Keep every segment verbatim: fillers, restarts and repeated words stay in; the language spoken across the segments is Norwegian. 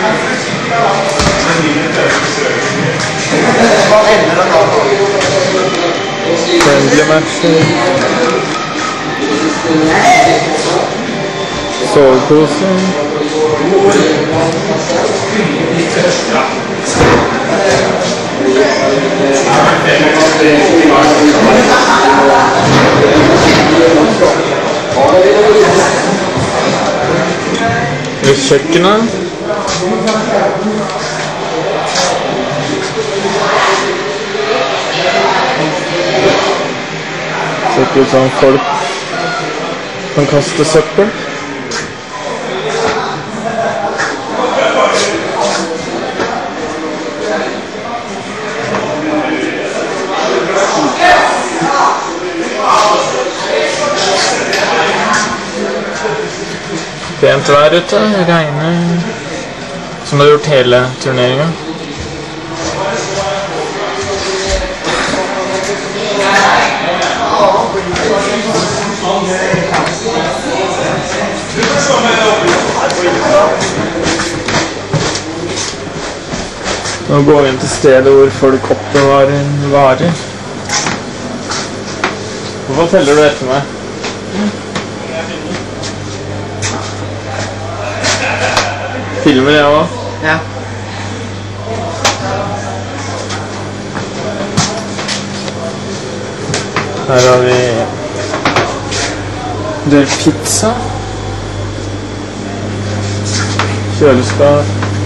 Friendly matcher. Soveposer. I kjøkkenet. Ser ikke ut som folk kan kaste søppel. Pent vær ute, regner som det har gjort hele turneringen. Nå går vi inn til stedet hvor folk oppbevarer varer. Hvorfor teller du etter meg? Filmer jeg også? Ja. Her har vi en del pizza. Kjøleskap.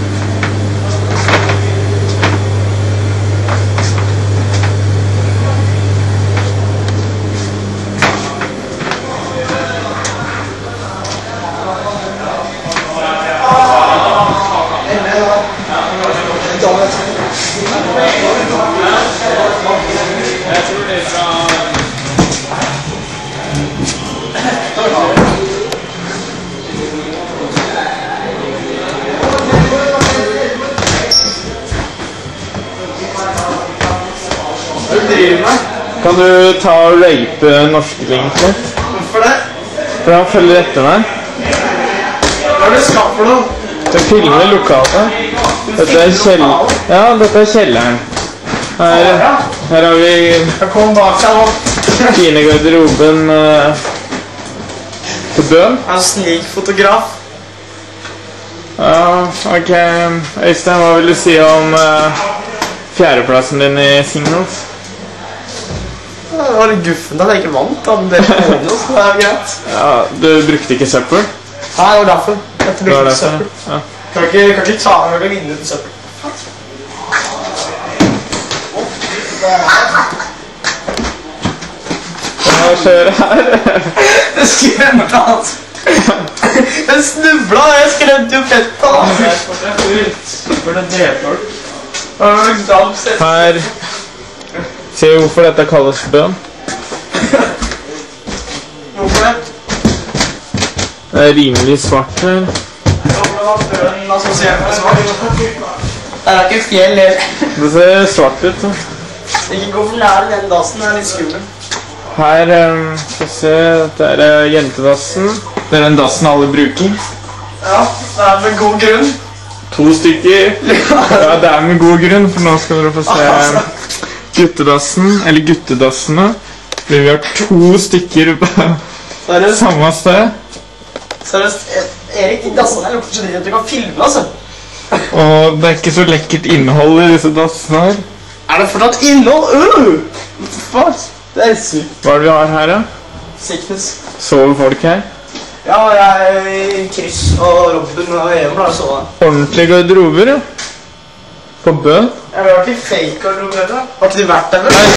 Kan du ta og rape norskelink litt? Hvorfor det? For han følger etter meg. Hva er det skatt for noe? Jeg filmer lokalet. Dette er kjell... Ja, dette er kjelleren. Her, her har vi... Jeg kom bak seg nå. Fine garderoben uh, på Bøen. Jeg er en snik fotograf. Ja, ok. Øystein, hva vil du si om uh, fjerdeplassen din i singles? Det var litt guffen da jeg ikke vant, da, men det er noe, så det er greit. Ja, du brukte ikke søppel? Nei, det var derfor. Jeg brukte ikke søppel. Ja. Kan ikke, kan ikke ta meg og vinne uten søppel. Hva skjer her? Det skremte han. Jeg snubla, jeg skremte jo fett han. Det er fortsatt ut. For det delmål. Her... Ser du hvorfor dette kalles Bøen? Hvorfor det? Det er rimelig svart her. Hvorfor var Bøen assosiert med svart? Det er ikke fjell her. Det ser svart ut. Så. Ikke gå for nær den dassen, det er litt skummel. Her, um, skal vi se, dette er uh, jentedassen. Det er den dassen alle bruker. Ja, det er med god grunn. To stykker. Ja, det er med god grunn, for nå skal dere få se um, guttedassen, eller guttedassene. Vi har to stykker på samme sted. Seriøst, Erik, de dassene her lukter så dritt at du kan filme, altså. Og det er ikke så lekkert innhold i disse dassene her. Er det fortsatt innhold? Øh! Hva? Det er sykt. Hva er det vi har her, da? Sickness. Sover folk her? Ja, jeg, Chris og Robin og Even har sovet. Ordentlige garderober, ja. På Bøen. Jeg har vært i fake garderober. Har ikke du vært der, vel?